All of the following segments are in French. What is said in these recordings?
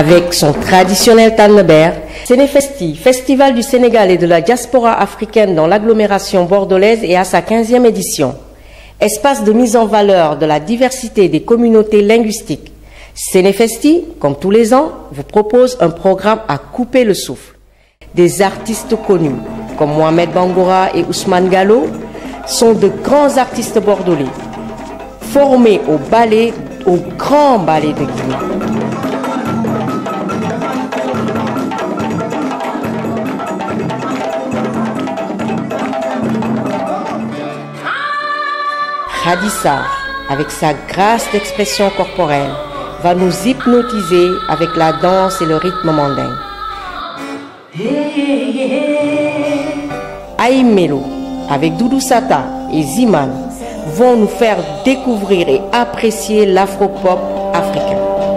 Avec son traditionnel Tannebert, Sénéfesti, Festival du Sénégal et de la diaspora africaine dans l'agglomération bordelaise, est à sa 15e édition. Espace de mise en valeur de la diversité des communautés linguistiques, Sénéfesti, comme tous les ans, vous propose un programme à couper le souffle. Des artistes connus, comme Mohamed Bangoura et Ousmane Gallo, sont de grands artistes bordelais, formés au grand ballet de Guinée. Hadissa, avec sa grâce d'expression corporelle, va nous hypnotiser avec la danse et le rythme mandingue. Aïmelo, avec Doudou Sata et Ziman, vont nous faire découvrir et apprécier l'afro-pop africain.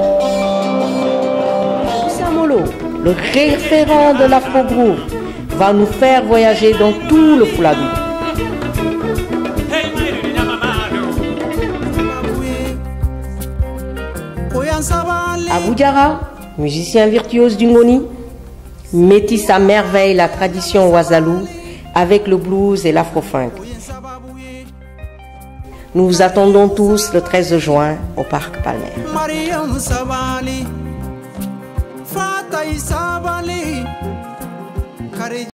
Samolo, le référent de l'afro-groove, va nous faire voyager dans tout le Fouladou. Abou Diarra, musicien virtuose du Ngoni, métisse à merveille la tradition Ouazalou avec le blues et l'afro-funk. Nous vous attendons tous le 13 juin au Parc Palmer.